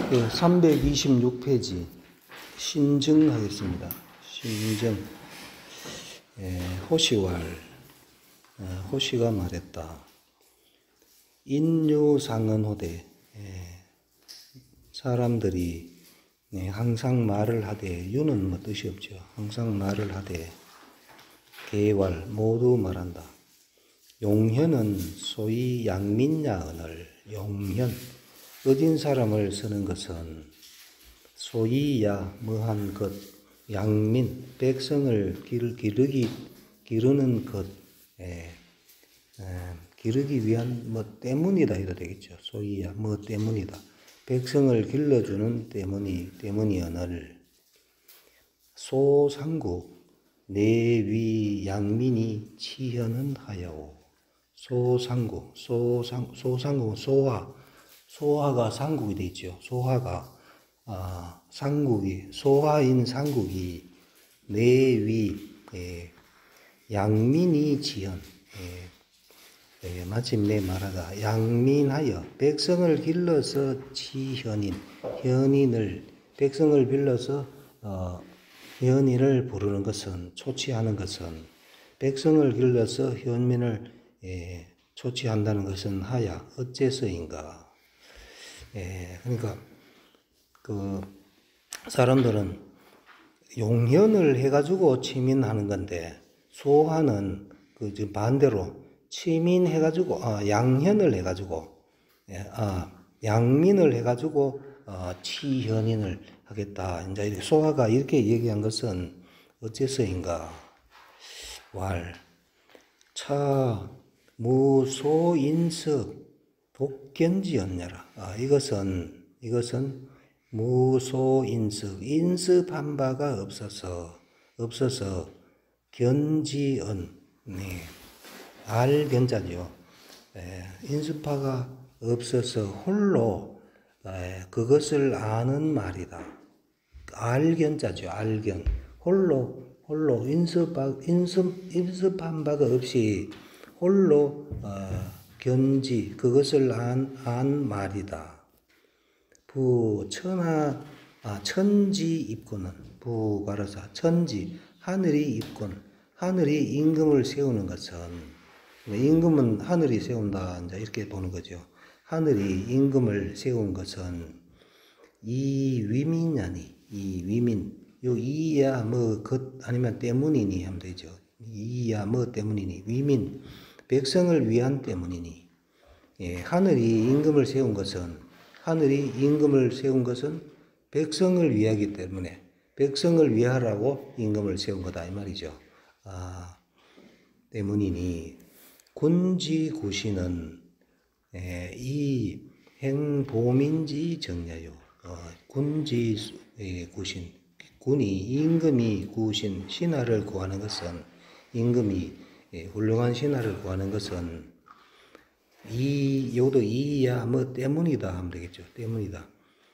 326페이지 신증하겠습니다. 신증. 호시왈. 호시가 말했다. 인유상언호되. 사람들이 항상 말을 하되, 유는 뭐 뜻이 없죠. 항상 말을 하되, 개왈 모두 말한다. 용현은 소위 양민야언을. 용현 어진 사람을 쓰는 것은 소위야 뭐한 것, 양민 백성을 기르는 것, 기르기 위한 뭐 때문이다 해도 되겠죠. 소위야 뭐 때문이다. 백성을 길러주는 때문이언을. 소상국 내위 양민이 치현은 하여오. 소상국 소상국은 소화가 상국이 되어 있죠. 소화가 상국이 소화인 상국이 내위 양민이 지연 마침내 말하다. 양민하여 백성을 길러서 현인을 백성을 빌려서 현인을 부르는 것은 초치하는 것은 백성을 길러서 현민을 초치한다는 것은 하야 어째서인가. 그러니까 그 사람들은 용현을 해가지고 치민하는 건데, 소화는 그 반대로 치민해가지고 양현을 해가지고 양민을 해가지고 치현인을 하겠다. 이제 소화가 이렇게 얘기한 것은 어째서인가. 왈 차 무소인습 독견지언냐라. 이것은 무소인습 인습한 바가 없어서 견지언 알견자죠. 인습파가 없어서 홀로 그것을 아는 말이다. 알견자죠. 알견 홀로 인습한 바가 없이 홀로 견지 그것을 안 말이다. 천지 입군은 부가라사 천지 하늘이 입군 하늘이 임금을 세우는 것은 임금은 하늘이 세운다 이제 이렇게 보는 거죠. 하늘이 임금을 세운 것은 이 위민 요 이야 뭐 것 아니면 때문이니 하면 되죠. 이야 뭐 때문이니 위민 백성을 위한 때문이니. 하늘이 임금을 세운 것은 백성을 위하기 때문에 백성을 위하라고 임금을 세운 거다 이 말이죠. 때문이니 군지구시는 이 행보민지 정야요. 군지구신 군이 임금이 구신 신하를 구하는 것은 임금이 훌륭한 신하를 구하는 것은 요도 이야 뭐 때문이다 하면 되겠죠. 때문이다.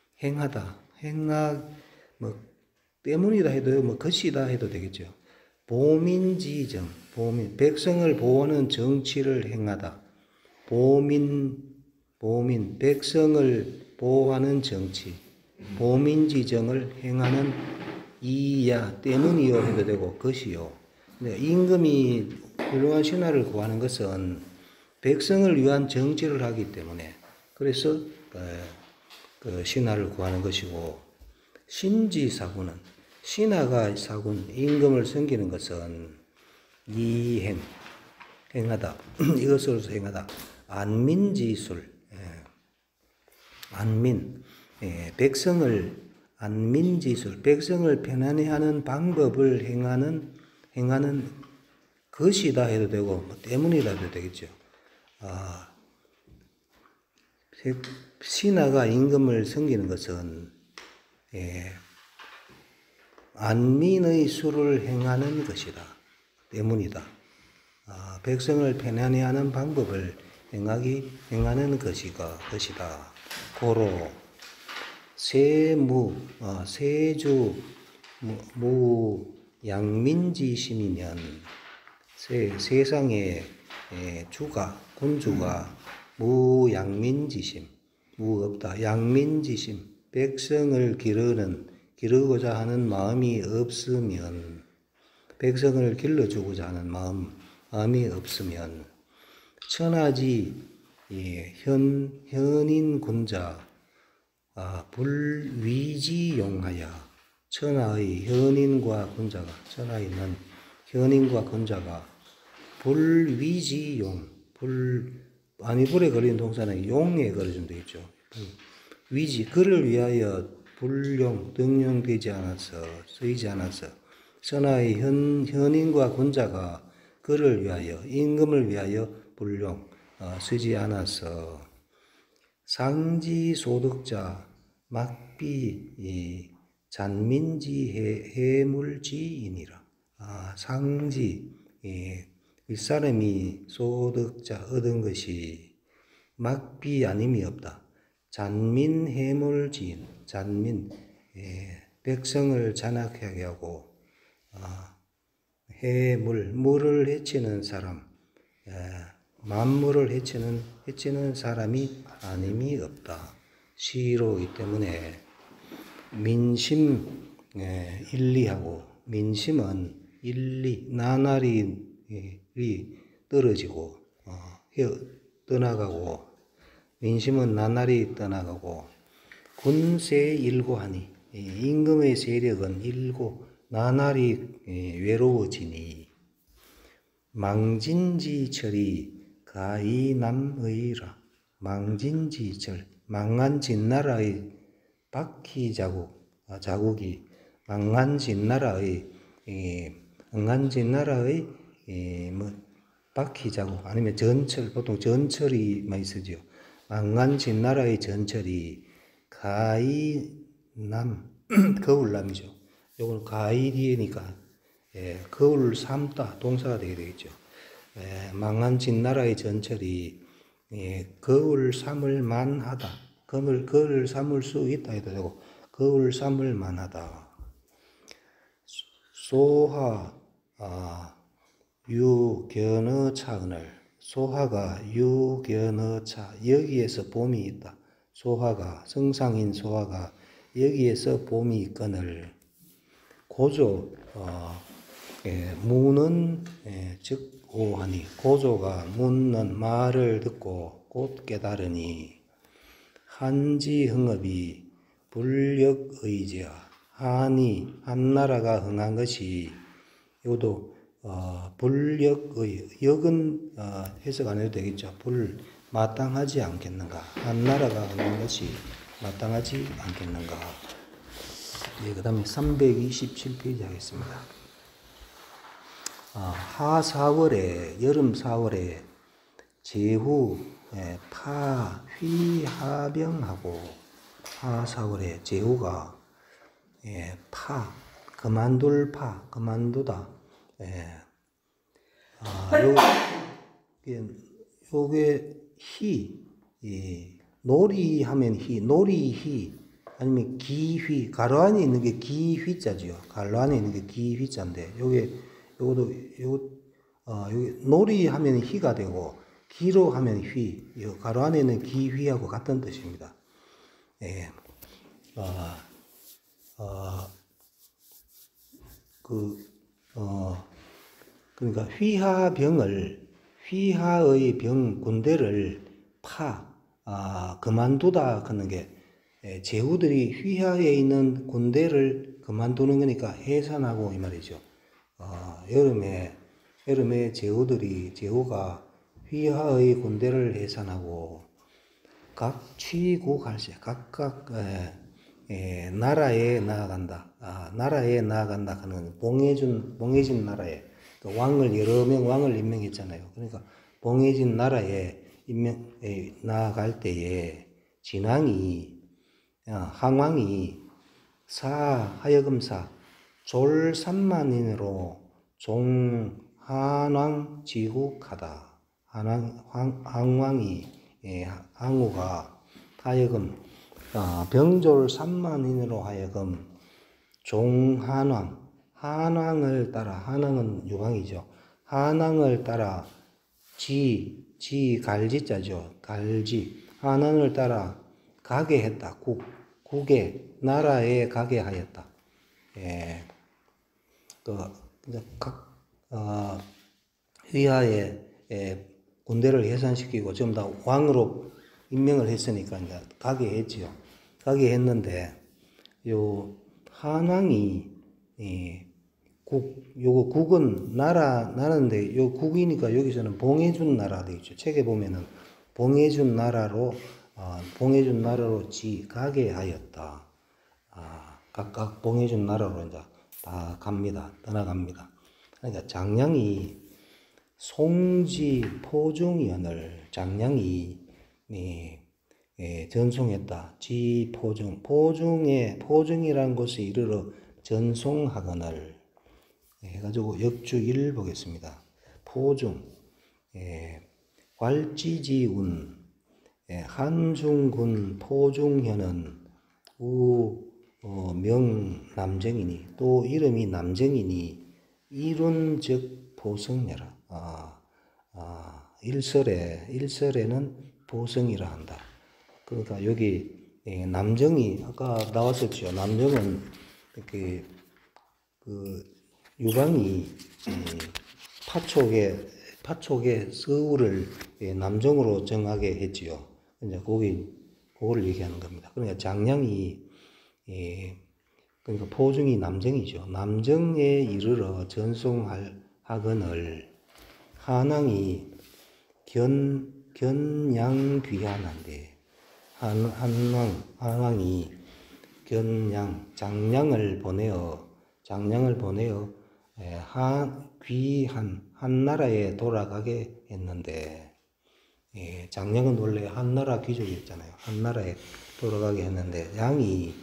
뭐 때문이다 해도 뭐 것이다 해도 되겠죠. 보민지정 백성을 보호하는 정치를 행하다. 백성을 보호하는 정치 보민지정을 행하는 이야 때문이요 해도 되고 것이요. 임금이 훌륭한 신하를 구하는 것은 백성을 위한 정치를 하기 때문에 그래서 그 신하를 구하는 것이고, 신지사구는 신하가 사군 임금을 섬기는 것은 행하다 이것으로서 행하다. 안민지술 백성을 편안히 하는 방법을 행하는 것이다 해도 되고 뭐 때문이다 해도 되겠죠. 신하가 임금을 섬기는 것은 안민의 수를 행하는 것이다. 때문이다. 백성을 편안히 하는 방법을 행하는 것이다. 고로 세주 양민지심이면 세상의 군주가 무양민지심 무 없다. 양민지심 백성을 기르고자 하는 마음이 없으면, 백성을 길러주고자 하는 마음이 없으면, 천하지 현인 군자 불위지용하여, 천하의 현인과 군자가, 천하에 있는 현인과 군자가 불위지용, 아니불에 걸린 동사는 용에 걸어주면 되겠죠. 위지, 그를 위하여 불용, 등용되지 않아서, 쓰이지 않아서, 천하의 현인과 군자가 그를 위하여, 임금을 위하여 불용, 쓰지 않아서, 상지 소득자, 막비, 잔민지 해물지이니라. 상지, 윗사람이 소득자, 얻은 것이 막비 아님이 없다. 잔민 해물지인, 잔민, 백성을 잔악하게 하고, 물을 해치는 사람, 만물을 해치는 사람이 아님이 없다. 시로이기 때문에 민심, 일리하고, 민심은 일리, 나날이 떨어지고, 떠나가고, 민심은 나날이 떠나가고, 군세 일고하니, 임금의 세력은 일고, 나날이 외로워지니, 망진지철이 가이남의라. 망진지철, 망한 진나라의 바퀴 자국이, 망한 진나라의 바퀴 자국, 아니면 전철, 보통 전철이 많이 쓰죠. 망한 진나라의 전철이 가이남, 거울남이죠. 요건 가이 뒤에니까 거울 삼다, 동사가 되게 되겠죠. 망한 진나라의 전철이 거울 삼을 만하다. 거울 삼을 수 있다 해도 되고, 거울 삼을 만하다. 소하 유견어차은을, 소하가 유견어차, 여기에서 봄이 있다. 소하가, 성상인 소하가 여기에서 봄이 있거늘, 고조, 무는 즉 오하니, 고조가 묻는 말을 듣고 곧 깨달으니, 한지흥업이 불력의지야. 한 나라가 흥한 것이, 이것도 불력의, 역은 해석 안 해도 되겠죠. 마땅하지 않겠는가. 한 나라가 흥한 것이 마땅하지 않겠는가. 그 다음에 327페이지 하겠습니다. 하사월에, 여름 4월에 제후 파휘하병하고, 하사월에 제후가 그만두다. 요게 놀이하면 놀이희, 아니면 기휘, 가로 안에 있는 게 기휘자지요. 가로 안에 있는 게 기휘자인데, 요거 놀이하면 희가 되고, 기로 하면 휘, 가로 안에 있는 기휘하고 같은 뜻입니다. 그러니까 휘하의 병, 군대를 그만두다 하는 게, 제후들이 휘하에 있는 군대를 그만두는 거니까 해산하고 이 말이죠. 여름에 제후가 휘하의 군대를 해산하고, 각 취국할세, 각각 나라에 나아간다. 나라에 나아간다 하는, 봉해진 나라에, 그 여러 명 왕을 임명했잖아요. 그러니까 봉해진 나라에 나아갈 때에 항왕이 하여금 졸삼만인으로 종한왕 지국하다. 항우가 하여금 병졸 3만인으로 하여금 한왕을 따라, 한왕은 유황이죠. 한왕을 따라 갈지자죠. 한왕을 따라 가게 했다. 국에 나라에 가게 하였다. 예, 각 위하에 군대를 해산시키고 전부 다 왕으로 임명을 했으니까 이제 가게 했지요. 가게 했는데 요 한왕이 요거 국은 나라인데 요 국이니까 여기서는 봉해준 나라 되겠죠. 책에 보면은 봉해준 나라로 가게 하였다. 각각 봉해준 나라로 이제 다 갑니다. 떠나갑니다. 그러니까 장량이 송지 포중연을 장량이 전송했다. 지 포중이란 곳에 이르러 전송하거늘 해가지고 역주 1 보겠습니다. 포중 괄지지운 한중군 포중현은 명남정이니 또 이름이 남정이니 이룬즉 보성녀라. 일설에는 보성이라 한다. 그러니까 여기 남정이 아까 나왔었죠. 남정은 이렇게 유방이 파촉의 서울을 남정으로 정하게 했지요. 이제 그거를 얘기하는 겁니다. 그러니까 장량이 그러니까 포중이 남정이죠. 남정에 이르러 전송하거늘 한왕이 견양귀환한데 한왕이 장량을 보내어 한나라에 돌아가게 했는데 장량은 원래 한나라 귀족이었잖아요. 한나라에 돌아가게 했는데 양이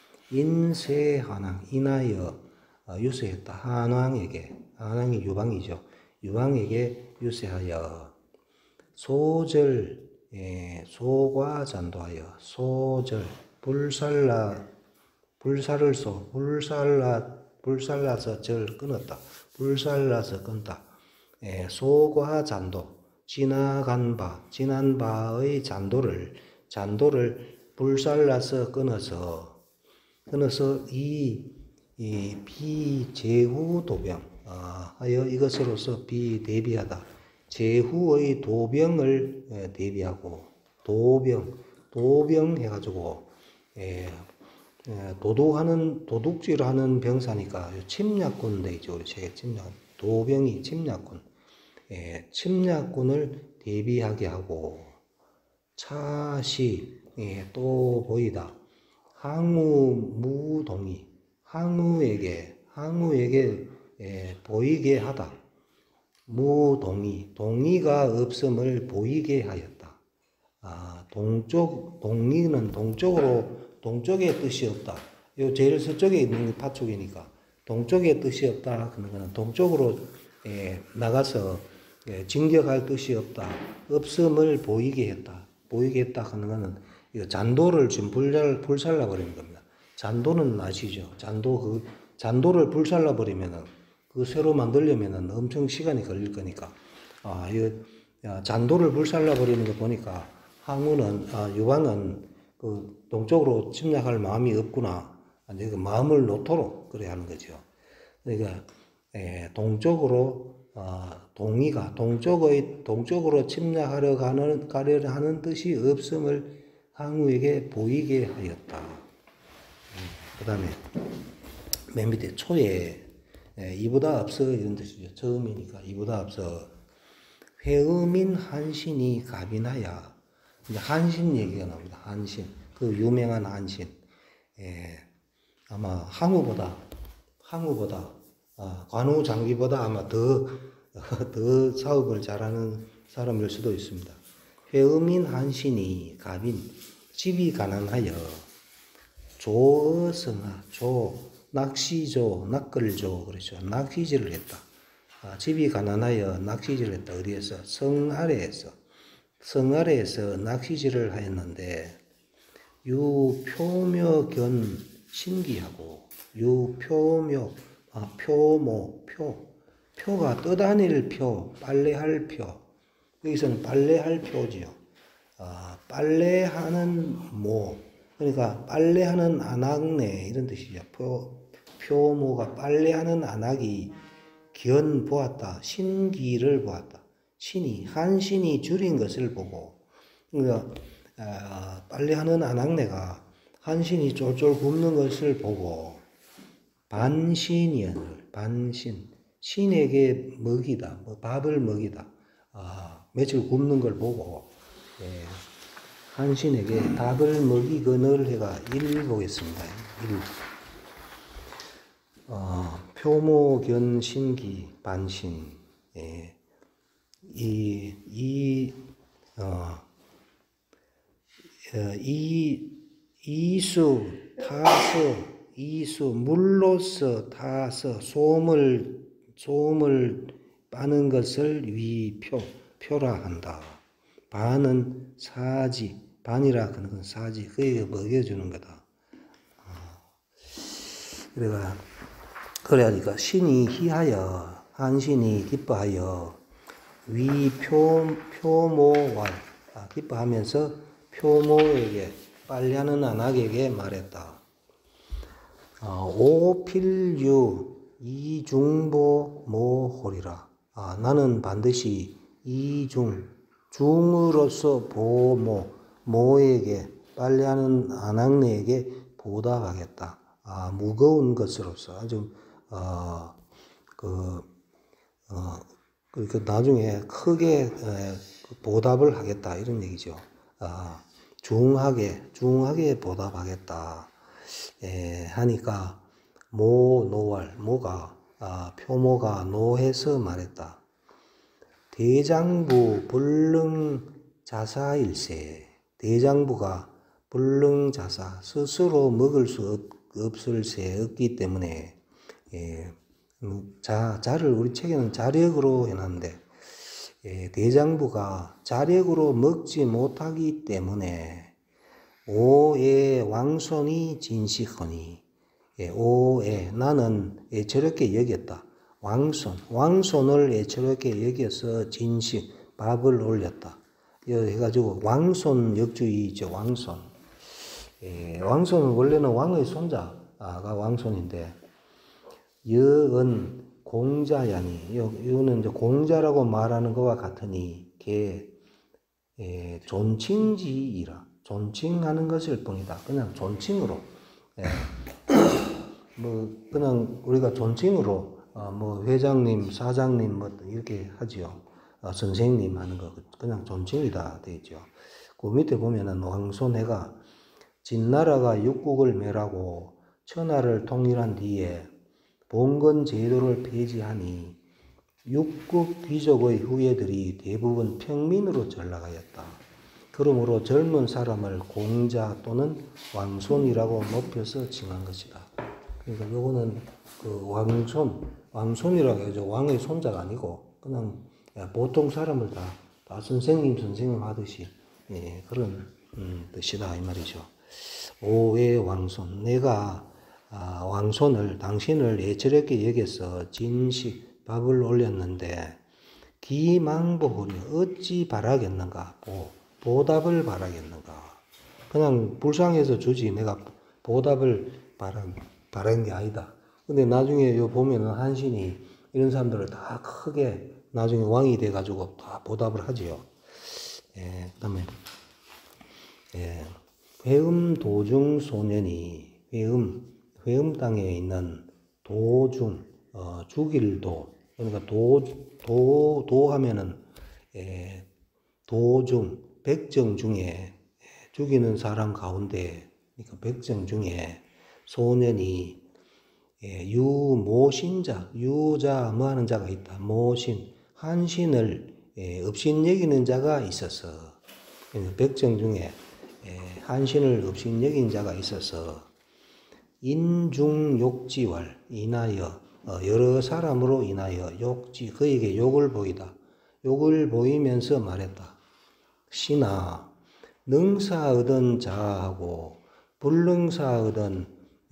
인쇄한왕 인하여 유세했다. 한왕이 유방이죠. 유방에게 유세하여 소과 잔도하여 불살라서 절 끊었다. 불살라서 끊다. 소과 잔도 지난 바의 잔도를 불살라서 끊어서 이 비제후 도병 하여 이것으로서 비대비하다. 제후의 도병을 대비하고 도병 해가지고 도둑질하는 병사니까 침략군 되죠. 우리 책에 도병이 침략군. 침략군을 대비하게 하고 차시 또 보이다. 항우무동이 항우에게 보이게 하다. 동의가 없음을 보이게 하였다. 동의는 동쪽의 뜻이 없다. 요 제일 서쪽에 있는 게 파촉이니까 동쪽의 뜻이 없다. 그러면 동쪽으로 나가서 진격할 뜻이 없다. 없음을 보이게 했다. 하는 거는 잔도를 지금 불살라 버리는 겁니다. 잔도는 아시죠? 잔도를 불살라 버리면은 새로 만들려면은 엄청 시간이 걸릴 거니까 잔도를 불살라 버리는 거 보니까 유방은 동쪽으로 침략할 마음이 없구나. 이제 마음을 놓도록 그래야 하는 거죠. 그러니까 동쪽으로 동쪽으로 침략하려 가려 하는 뜻이 없음을 항우에게 보이게 하였다. 그 다음에 맨 밑에 초에 이보다 앞서 이런 뜻이죠. 처음이니까 이보다 앞서 회음인 한신이 갑인하야. 한신 얘기가 나옵니다. 한신 그 유명한 한신 아마 항우보다 관우 장비보다 아마 더 사업을 잘하는 사람일 수도 있습니다. 회음인 한신이 갑인 집이 가난하여 조어성하 낚시조 낚을조 그렇죠. 낚시질을 했다. 집이 가난하여 낚시질을 했다. 어디에서? 성 아래에서 낚시질을 하였는데 유표묘견 신기하고 유표묘 표가 떠다닐 표 빨래할 표 여기서는 빨래할 표지요. 빨래하는 모 그러니까 빨래하는 안악내 이런 뜻이죠. 표모가 빨래하는 안악이 견 보았다. 신기를 보았다. 신이 한신이 줄인 것을 보고, 그러니까 빨래하는 안악내가 한신이 쫄쫄 굽는 것을 보고 반신이언을 반신 신에게 먹이다, 뭐 밥을 먹이다. 며칠 굶는 걸 보고 한신에게 밥을 먹이거늘 해가 일 보겠습니다. 일. 표모견 신기 반신. 이수 타서 이수 물로서 타서 소음을 빠는 것을 표라 한다. 반은 사지, 반이라 하는 건 사지, 그에게 먹여주는 거다. 그래가니까 신이 희하여 한신이 기뻐하여 표모왈 기뻐하면서 표모에게 빨래하는 안악에게 말했다. 오필유 이중보 모홀이라. 나는 반드시 중으로서 모에게 빨래하는 안악내에게 보답하겠다. 무거운 것으로서 아주 나중에 크게 보답을 하겠다 이런 얘기죠. 중하게 보답하겠다. 하니까 모가 표모가 노해서 말했다. 대장부 불능자사일세. 대장부가 불능자사 스스로 먹을 수 없을세 없기 때문에 자를 우리 책에는 자력으로 해놨는데 대장부가 자력으로 먹지 못하기 때문에 오의 왕손이 진식하니 오의 나는 애처롭게 여겼다. 왕손을 애처롭게 여겨서 진식 밥을 올렸다. 해가지고 왕손 역주의죠. 왕손은 원래는 왕의 손자가 왕손인데 여은 공자야니 이거는 이제 공자라고 말하는 것과 같으니 존칭지이라 존칭하는 것일 뿐이다. 그냥 존칭으로 그냥 우리가 존칭으로 뭐 회장님, 사장님 뭐 이렇게 하지요. 선생님 하는 거 그냥 존칭이다 되죠. 그 밑에 보면은 왕손해가 진나라가 육국을 멸하고 천하를 통일한 뒤에 봉건 제도를 폐지하니 육국 귀족의 후예들이 대부분 평민으로 전락하였다. 그러므로 젊은 사람을 공자 또는 왕손이라고 높여서 칭한 것이다. 그러니까 요거는 그 왕손이라고 해서 왕의 손자가 아니고 그냥 보통 사람을 다 선생님 하듯이 그런 뜻이다 이 말이죠. 오의 왕손, 내가 왕손을 당신을 애처롭게 여겨서 진식 밥을 올렸는데 기망보하니 어찌 바라겠는가? 보답을 바라겠는가? 그냥 불쌍해서 주지 내가 보답을 바라는 게 아니다. 근데 나중에 요 보면은 한신이 이런 사람들을 다 크게 나중에 왕이 돼가지고 다 보답을 하지요. 그다음에 회음 도중 소년이 회음 땅에 있는 도중 죽일도 그러니까 도하면은 도중 백정 중에 죽이는 사람 가운데 그러니까 백정 중에 소년이 유모신자 유자 뭐 하는 자가 있다. 모신 한신을 업신여기는 자가 있어서 백정 중에 한신을 업신여긴 자가 있어서 인중욕지왈 인하여 여러 사람으로 인하여 욕지 그에게 욕을 보이면서 말했다. 신아 능사하던 자하고 불능사하던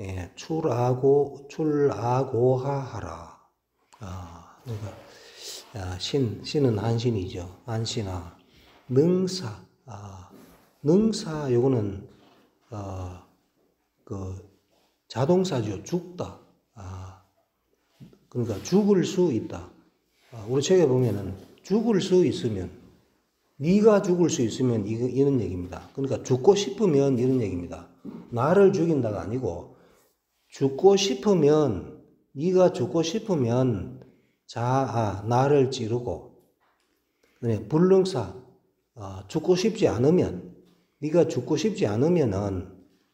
출아고하하라. 그러니까 신은 한신이죠. 한신아 능사 요거는 그 자동사죠. 죽다. 그러니까 죽을 수 있다. 우리 책에 보면은 죽을 수 있으면, 네가 죽을 수 있으면 이런 얘기입니다. 그러니까 죽고 싶으면 이런 얘기입니다. 나를 죽인다가 아니고, 죽고 싶으면, 네가 죽고 싶으면 나를 찌르고, 불능사, 죽고 싶지 않으면, 네가 죽고 싶지 않으면은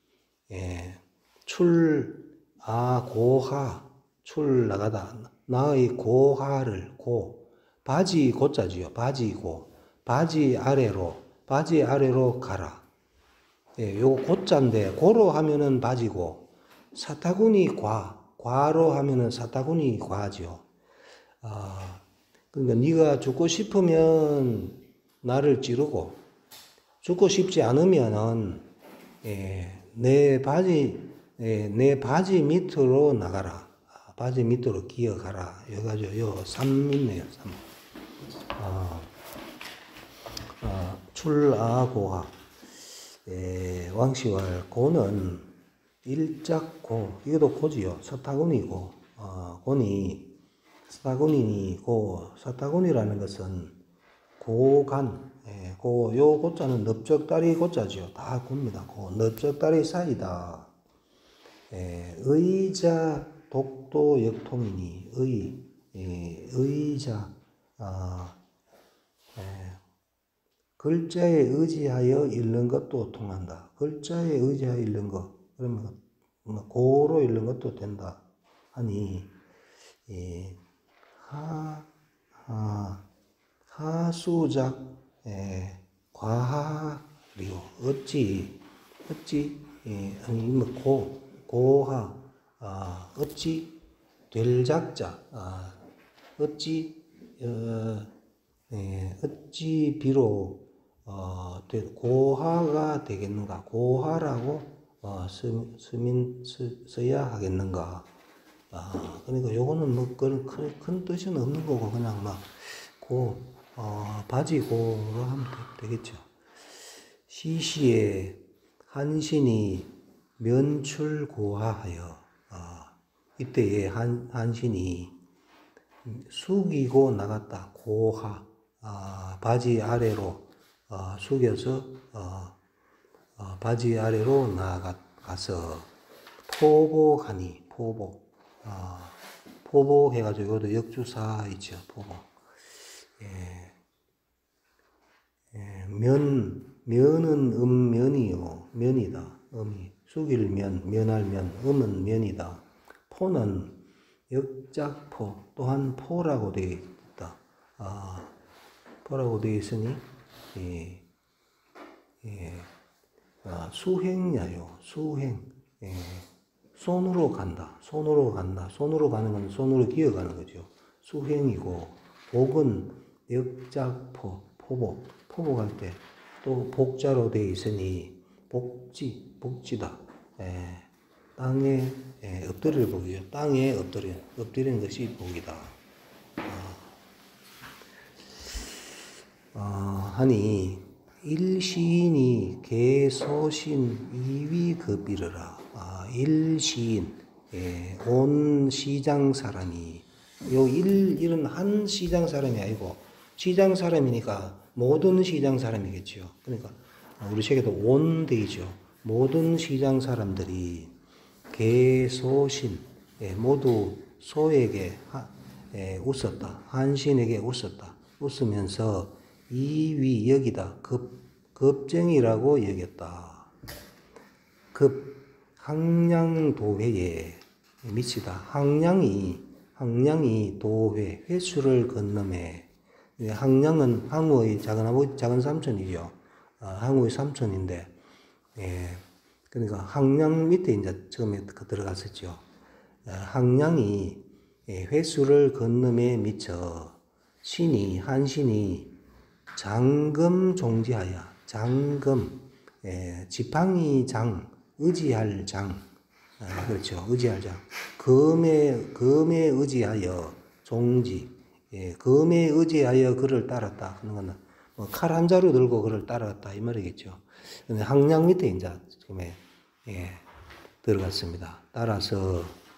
고하, 나가다. 나의 고하를, 바지 고자지요. 바지 아래로 가라. 요거 고자인데, 고로 하면은 바지고, 사타구니 과로 하면은 사타구니 과죠. 그러니까 네가 죽고 싶으면 나를 찌르고, 죽고 싶지 않으면은 내 바지 밑으로 나가라. 바지 밑으로 기어가라. 여기가지고 3 있네요. 3. 고하. 왕시왈 고는 일작고, 이것도 고지요. 사타구니고, 고니 사타구니고, 사타구니라는 것은 고간, 요 고자는 넓적다리 고자지요. 다 고입니다. 넓적다리 사이다. 의자 독도 역통이니, 의자, 글자에 의지하여 읽는 것도 통한다. 글자에 의지하여 읽는 것, 그러면 고로 읽는 것도 된다 하니, 하수작 과하리요. 어찌 고하, 어찌 될 작자, 어찌 비록 고하가 되겠는가? 고하라고 써야 하겠는가? 그러니까 요거는 뭐 큰 뜻은 없는 거고, 그냥 바지 고로 하면 되겠죠. 시시에 한신이 면출고하하여, 이때에 한신이 숙이고 나갔다. 고하, 바지 아래로 숙여서 바지 아래로 나가서 포복하니, 포복해가지고 이것도 역주사 있죠. 포복. 면은 면이요. 면이다. 숙일 면할 면, 면이다. 포는 역작포, 또한 포라고 되어 있다. 포라고 되어 있으니, 수행야요. 손으로 간다. 손으로 가는 건 손으로 기어가는 거죠. 수행이고, 복은 역작포, 포복할 때 또 복자로 되어 있으니 복지다. 땅에 엎드릴 복이요. 땅에 엎드리는 것이 복이다. 하니 일시인이 개소신 이위급이르라. 일시인, 온 시장 사람이, 일은 한 시장 사람이 아니고 시장 사람이니까 모든 시장 사람이겠죠. 그러니까 우리 책에도 온 되죠. 모든 시장 사람들이 개소신, 모두 소에게 웃었다. 한신에게 웃었다. 웃으면서 이위 여기다. 급쟁이라고 여겼다. 항량도회에 미치다. 항량이 도회, 회수를 건너매. 항량은 항우의 작은 삼촌이죠. 항우의 삼촌인데, 그러니까 항량 밑에 이제 처음에 들어갔었죠. 항량이 회수를 건너매 미쳐 한신이 장금 종지하여, 지팡이 장, 의지할 장, 그렇죠. 의지할 장. 금에 의지하여 종지, 금에 의지하여 그를 따랐다. 그런 거는 칼 한 자루 들고 그를 따랐다 이 말이겠죠. 근데 항량 밑에 이제 처음에 예, 들어갔습니다. 따라서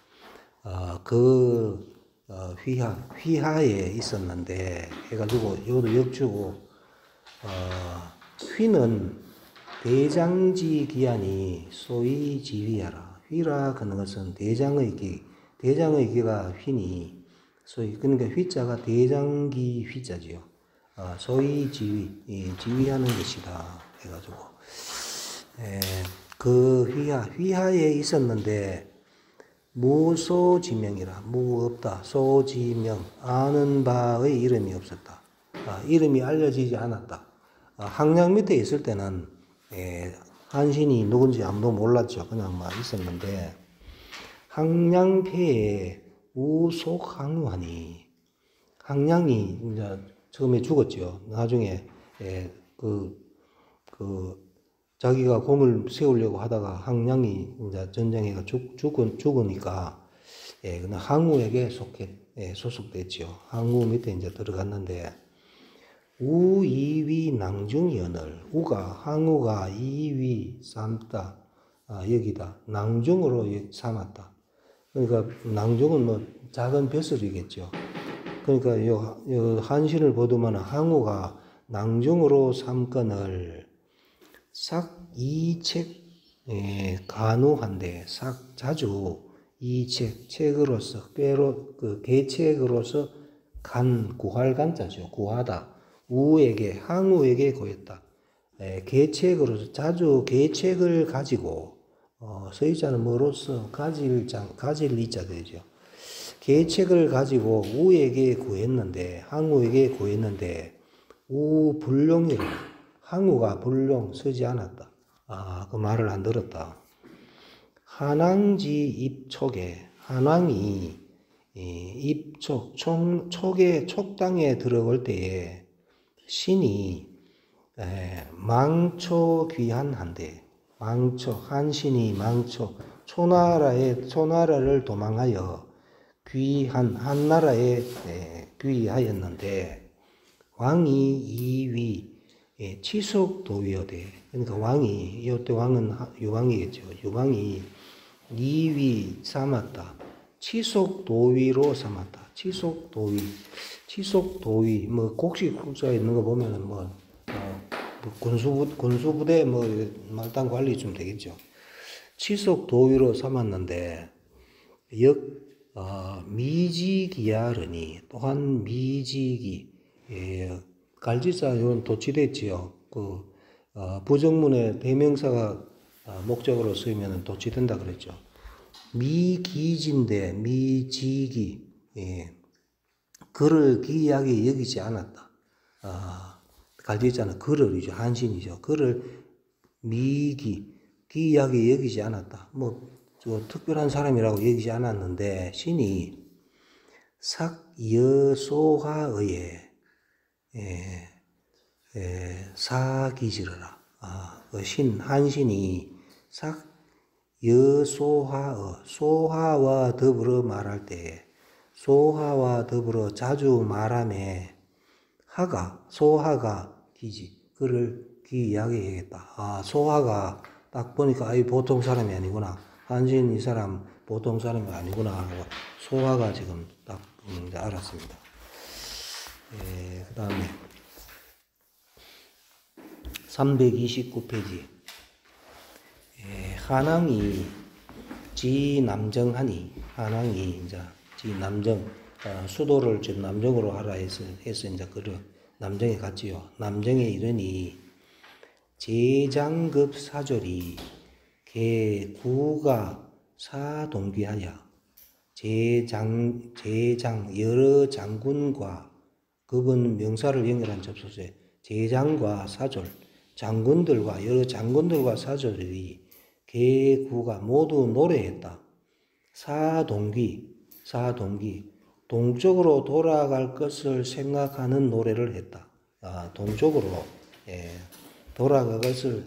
휘하에 있었는데 해가지고 이것도 역주고 휘는 대장지 기한이 소위 지휘하라. 휘라 하는 것은 대장의 기가 휘니 소위 그러니까 휘자가 대장기 휘자지요. 소위 지휘하는 것이다 해가지고 그 휘하에 있었는데 무소지명이라 무 없다 소지명 아는 바의 이름이 없었다. 이름이 알려지지 않았다. 항량 밑에 있을 때는 한신이 누군지 아무도 몰랐죠. 그냥 막 있었는데 항량패에 우속항유하니 항량이 이제 처음에 죽었죠. 나중에 자기가 공을 세우려고 하다가 항량이 이제 전쟁에 죽으니까 그냥 항우에게 소속됐죠. 항우 밑에 이제 들어갔는데 우이위 낭중연을 우가 항우가 이위 삼다 여기다 낭중으로 삼았다. 그러니까 낭중은 뭐 작은 벼슬이겠죠. 그러니까 요 한신을 보더만 항우가 낭중으로 삼건을 삭 이책 간우한데 삭 자주 이책 책으로서 꾀로 계책으로서 간 구할간자죠. 구하다 우에게 항우에게 고였다. 계책으로서 자주 계책을 가지고 서희자는 뭐로서 가질 이자 되죠. 계책을 가지고 우에게 구했는데 항우에게 구했는데 우 불룡이라 항우가 불룡 서지 않았다. 그 말을 안 들었다. 한왕지 입촉에 한왕이 입촉 촉당에 들어올 때에 신이 망초 귀한한데 한신이 초나라를 도망하여 한나라에 귀하였는데 왕이 이위 치속도위어대 그러니까 왕이 이때 왕은 유왕이겠죠. 유왕이 이위 삼았다. 치속도위로 삼았다. 치속도위 뭐 곡식 국자에 있는 거 보면은 군수부대 말단 관리 좀 되겠죠. 치속도위로 삼았는데 미지기야르니 또한 미지기 갈지자 요건 도치됐지요. 부정문에 대명사가 목적으로 쓰이면 도치된다 그랬죠. 미기진데 미지기 그를 기이하게 여기지 않았다. 갈지자는 그를이죠. 한신이죠. 그를 기이하게 여기지 않았다. 특별한 사람이라고 여기지 않았는데 신이 삭여소하의에 사기지르라. 한신이 소하와 더불어 말할 때 소하와 더불어 자주 말하며 소하가 기지 그를 기이하게 해야겠다. 소하가 딱 보니까 보통 사람이 아니구나. 한신 이 사람 보통 사람이 아니구나 하고 소하가 지금 딱 알았습니다. 그 다음에 329페이지 한왕이 지남정하니 한왕이 이제 지남정 수도를 지금 남정으로 하라 해서 이제 남정에 갔지요. 남정에 이르니 제장급 사절이 개구가 사동귀하여 제장 여러 장군과 급은 명사를 연결한 접속사에 제장과 사절 장군들과 여러 장군들과 사절이 개구가 모두 노래했다. 사동기 동쪽으로 돌아갈 것을 생각하는 노래를 했다. 동쪽으로 돌아갈 것을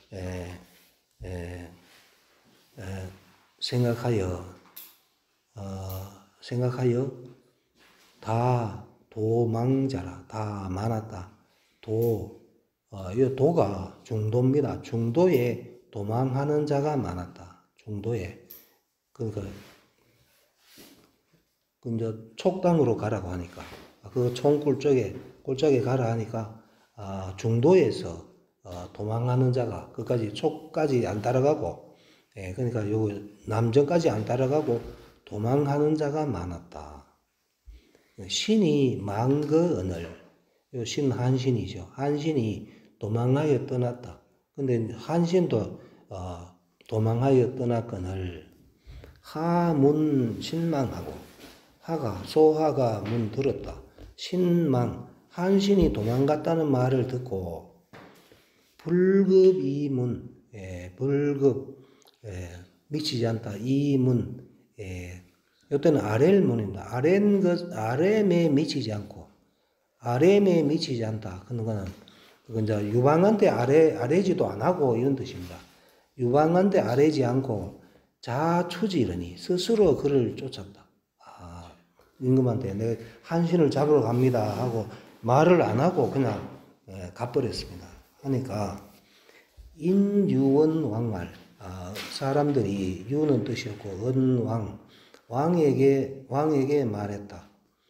생각하여 다 도망자라 다 많았다. 이 도가 중도입니다. 중도에 도망하는 자가 많았다. 중도에. 그러니까 그 이제 촉당으로 가라고 하니까 그 총 골짜기에 가라 하니까 중도에서 도망하는 자가 끝까지 촉까지 안 따라가고 그러니까 요 남전까지 안 따라가고 도망하는 자가 많았다. 신이 망거언을 요 신 한신이죠. 한신이 도망하여 떠났다. 근데 한신도 도망하여 떠났거늘 하문 신망하고 하가 소하가 문 들었다. 신망 한신이 도망갔다는 말을 듣고 불급 이문 불급 미치지 않다. 이문 이때는 아렐문입니다. 아렘에 미치지 않고 아렘에 미치지 않다. 그거는 이제 유방한테 아래지도 안 하고 이런 뜻입니다. 유방한테 아래지 않고 자추지르니 스스로 그를 쫓았다. 임금한테 내 한신을 잡으러 갑니다 하고 말을 안 하고 그냥 가버렸습니다. 하니까 인유원 왕말 사람들이 유는 뜻이었고 은왕 왕에게 말했다.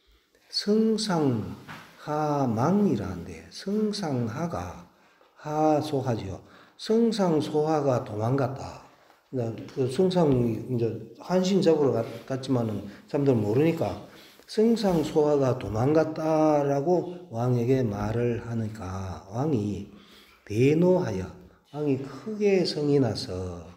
성상하망이라는데 성상하가 하소하지요. 성상소하가 도망갔다. 그 성상 이제 한신 잡으러 갔지만은 사람들 모르니까 성상소하가 도망갔다라고 왕에게 말을 하니까 왕이 대노하여 왕이 크게 성이 나서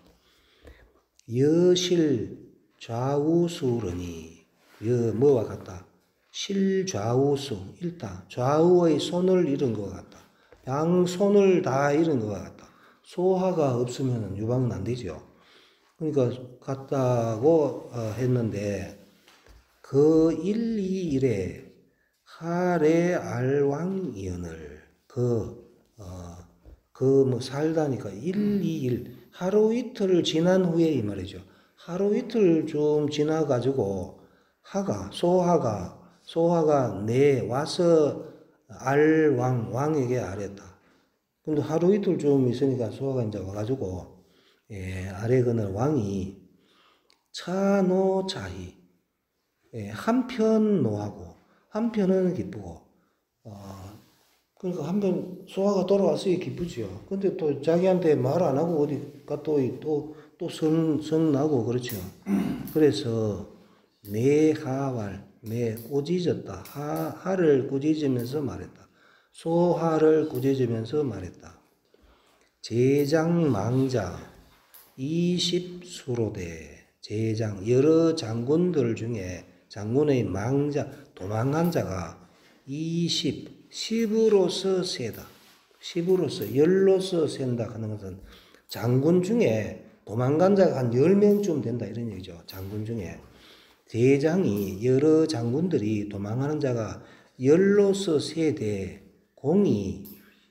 여실 좌우수르니 뭐와 같다. 실좌우수 일다 좌우의 손을 잃은 것 같다. 양손을 다 잃은 것 같다. 소하가 없으면 유방은 안 되죠. 그러니까 같다고 했는데 그 121에 하레 알왕이언을 뭐 살다니까 121 하루 이틀 지난 후에 이 말이죠. 하루 이틀 좀 지나가지고 소하가 내 와서 왕에게 아랬다. 근데 하루 이틀 좀 있으니까 소하가 이제 와가지고 아래거늘 왕이 차노차히 한편 노하고 한편은 기쁘고 그러니까 한편 소하가 돌아왔으니 기쁘지요. 근데 또 자기한테 말 안 하고 어디가 또 성나고 그렇죠. 그래서 내 꾸짖었다. 하를 꾸짖으면서 말했다. 소하를 꾸짖으면서 말했다. 제장망자 20수로대 제장 여러 장군들 중에 장군의 망자 도망간 자가 10으로서 세다. 10으로서 열로서 센다 하는 것은 장군 중에 도망간 자가 한 10명쯤 된다 이런 얘기죠. 장군 중에 대장이 여러 장군들이 도망하는 자가 열로서 세대 공이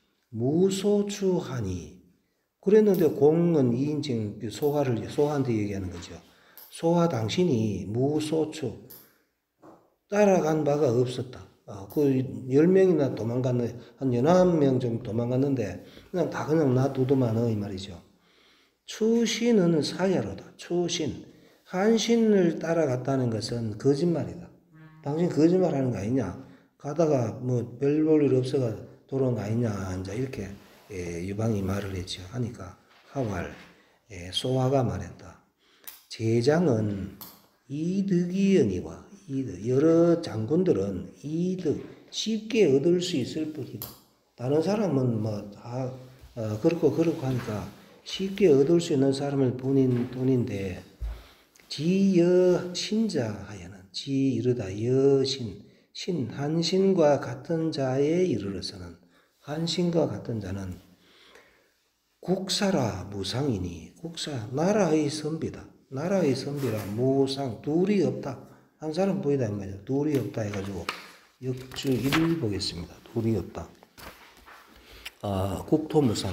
무소추하니 그랬는데 공은 2인칭 소하한테 얘기하는 거죠. 소하 당신이 무소추 따라간 바가 없었다. 그 10명이나 도망갔는데 한 11명 정도 도망갔는데 그냥 다 그냥 놔두더만 이 말이죠. 추신은 사야로다. 추신 한신을 따라갔다는 것은 거짓말이다. 당신 거짓말하는 거 아니냐? 가다가 뭐 별 볼 일 없어가 돌아온 거 아니냐? 이제 이렇게 유방이 말을 했죠. 하니까 하왈 소하가 말했다. 제장은 이득이언이와 여러 장군들은 이득 쉽게 얻을 수 있을 뿐이다. 다른 사람은 뭐 다 그렇고 하니까 쉽게 얻을 수 있는 사람을 뿐인데 지여 신자하여는 지 이르다 여신 한신과 같은 자에 이르러서는 한신과 같은 자는 국사라 무상이니 나라의 선비다. 나라의 선비라 무상 둘이 없다. 한 사람 보이다 이 말이야. 둘이 없다 해가지고 역주 1 보겠습니다. 둘이 없다. 국토무상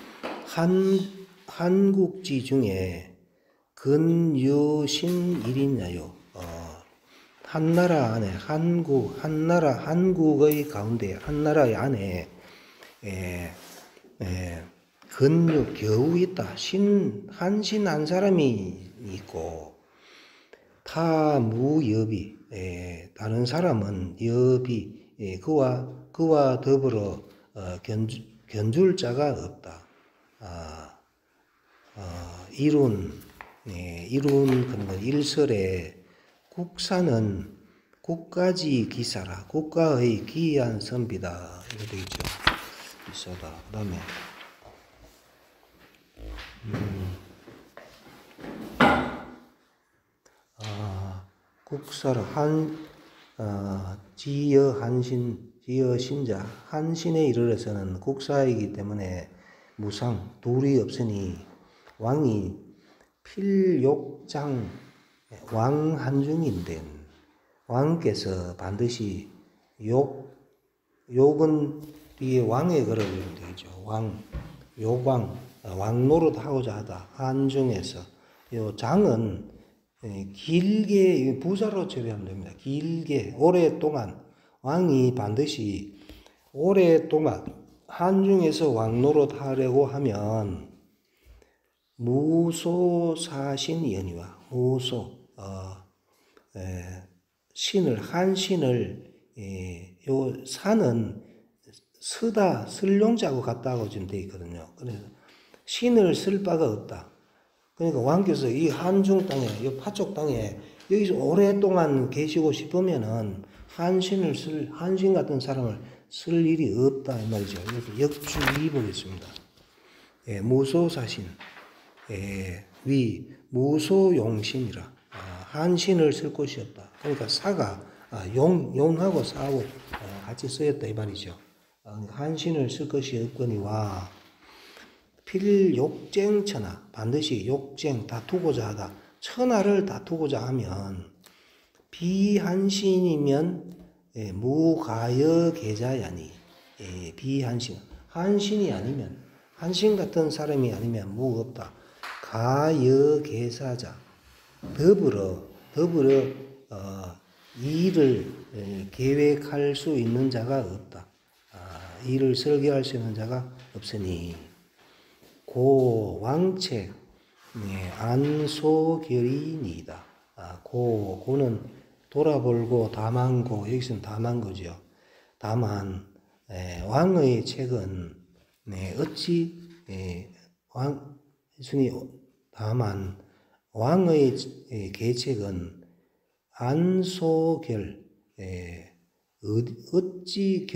한국지 중에 근유신 1이냐요. 한나라 안에 한국의 가운데 한나라의 안에 근육 겨우 있다. 한신 한 사람이 있고 타무여비, 다른 사람은 여비, 그와 더불어 견줄 자가 없다. 이룬 그런 건 일설에 국사는 국가지 기사라. 국가의 기이한 선비다. 이렇게 되겠죠. 기사다. 그 다음에 국사라 지여 신자 한신에 이르러서는 국사이기 때문에 무상 둘이 없으니 왕이 필욕장 왕 한중인된 왕께서 반드시 욕은 뒤에 왕의 글을 이루면 되겠죠. 왕 노릇 하고자 하다. 한중에서 요 장은 길게 부사로 처리하면 됩니다. 길게 오랫동안 왕이 반드시 오랫동안 한중에서 왕 노릇 하려고 하면 무소사신 연이와 신을 한신을 요 산은 쓸 용자고 같다고 지금 되어 있거든요. 그래서 신을 쓸 바가 없다. 그러니까 왕께서 이 한중 땅에, 이 파쪽 땅에 여기서 오랫동안 계시고 싶으면은 한신 같은 사람을 쓸 일이 없다 이 말이죠. 이렇게 역주 2 보겠습니다. 무소사신, 무소용신이라. 한신을 쓸 곳이 없다. 그러니까 사가 용하고 사하고 같이 쓰였다 이 말이죠. 한신을 쓸 것이 없거니와 필욕쟁 천하, 반드시 욕쟁 다투고자 하다. 천하를 다투고자 하면 비한신이면 무가여 계자야니, 한신이 아니면 한신 같은 사람이 아니면 무 없다. 가여 계사자, 더불어 일을 계획할 수 있는 자가 없다. 일을 설계할 수 있는 자가 없으니 고 왕책 안소결이니이다. 고는 돌아볼고 다만고, 여기서는 다만고죠. 다만 왕의 책은 어찌 다만 왕의 계책은 안소결, 어찌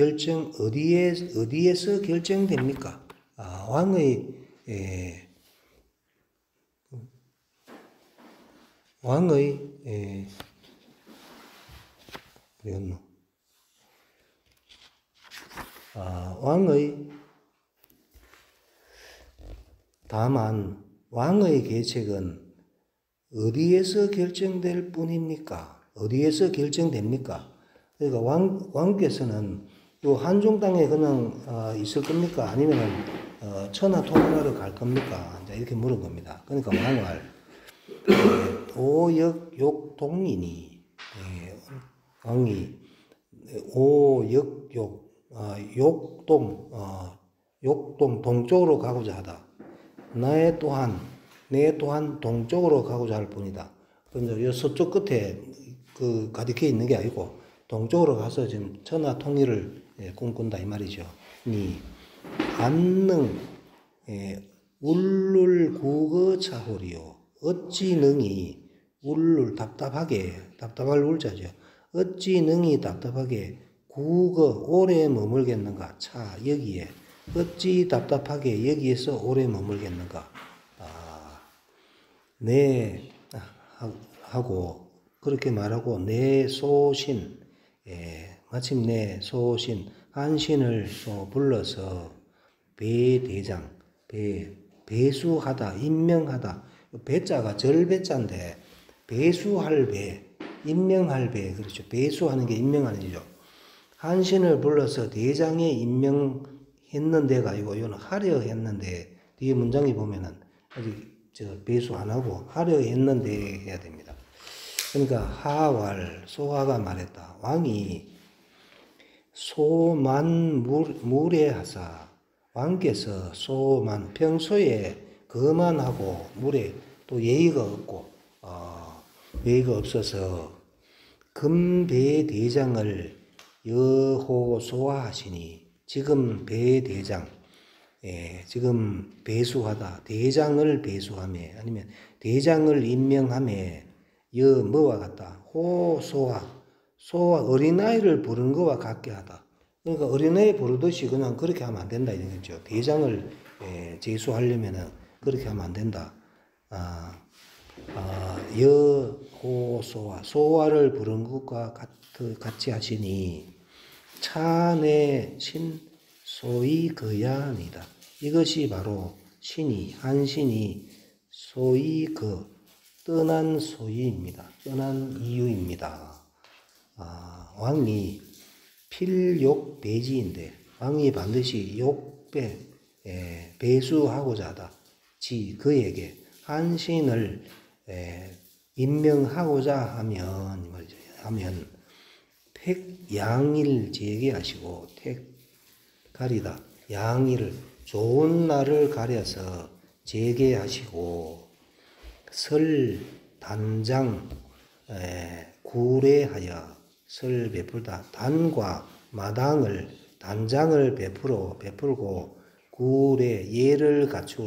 어디에서 결정됩니까? 왕의 다만 왕의 계책은 어디에서 결정될 뿐입니까? 어디에서 결정됩니까? 그러니까 왕께서는 또 한중 땅에 그냥 있을 겁니까? 아니면 천하 통일하러 갈 겁니까? 이렇게 물은 겁니다. 그러니까 왕을 오역욕동이니, 왕이 욕동 동쪽으로 가고자 하다. 내 또한 동쪽으로 가고자 할 뿐이다. 그런데 이 서쪽 끝에 가득해 있는 게 아니고 동쪽으로 가서 지금 천하 통일을 꿈꾼다 이 말이죠. 안능 울룰 국어 차홀이요. 어찌 능히 답답할 울자죠. 어찌 능히 답답하게 국어 오래 머물겠는가. 차 여기에 어찌 답답하게 여기에서 오래 머물겠는가. 하고 그렇게 말하고 내 소신, 마침내 소신 한신을 불러서 배대장, 배수하다, 임명하다. 배자가 절배자인데 배수할 배, 임명할 배, 그렇죠. 배수하는 게 임명하는 거죠. 한신을 불러서 대장에 임명했는 데가 아니고 이거는 하려 했는데 뒤에 문장에 보면은 아직 배수 안 하고 하려 했는데 해야 됩니다. 그러니까 소하가 말했다. 왕이 소만 무례하사 왕께서 소만 평소에 그만 하고 물에 또 예의가 없고 예의가 없어서 금배대장을 여호소아하시니 지금 배대장 지금 배수하다 대장을 배수하며 아니면 대장을 임명하며 뭐와 같다 호소아 소와 어린아이를 부른 것과 같게 하다. 그러니까 어린아이 부르듯이 그냥 그렇게 하면 안 된다 이런 거죠. 대장을 제수하려면은 그렇게 하면 안 된다. 여호소아 소아를 부른 것과 같이 하시니 차내 신 소위 그야니다. 이것이 바로 신이 한 신이 소위 떠난 소위입니다. 떠난 이유입니다. 왕이 필욕배지인데 왕이 반드시 배수하고자 하다. 그에게 한 신을 임명하고자 하면 택양일 제게하시고 가리다 양일을 좋은 날을 가려서 제게하시고 설 단장 구례하여 설 베풀다 단과 마당을 단장을 베풀고 구례 예를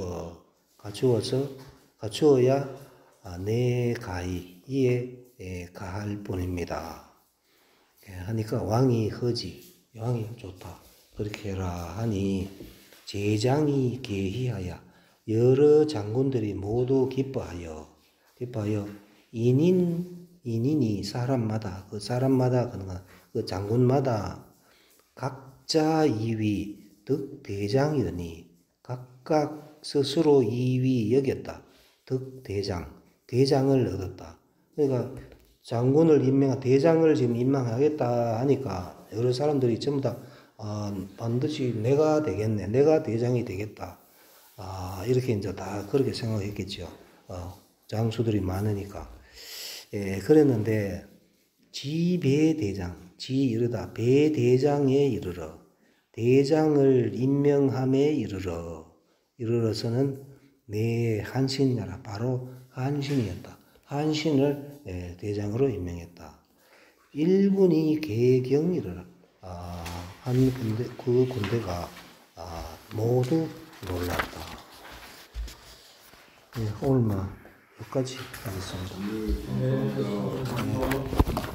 갖추어야 내 가히 이에 가할 뿐입니다. 하니까 왕이 좋다 그렇게 해라 하니 제장이 계희하여 여러 장군들이 모두 기뻐하여 인인이 사람마다 그 장군마다 각자 이위 득대장이더니 각각 스스로 이위 여겼다. 대장을 얻었다. 그러니까 장군을 대장을 지금 임명하겠다 하니까 여러 사람들이 전부 다 반드시 내가 되겠네, 내가 대장이 되겠다. 이렇게 이제 다 그렇게 생각했겠죠. 장수들이 많으니까. 그랬는데 이르다 배대장에 이르러 대장을 임명함에 이르러서는 내 한신이라 바로 한신이었다. 한신을 대장으로 임명했다. 일군이 개경이르라 그 군대가 모두 놀랐다. 오늘만 여기까지 하겠습니다.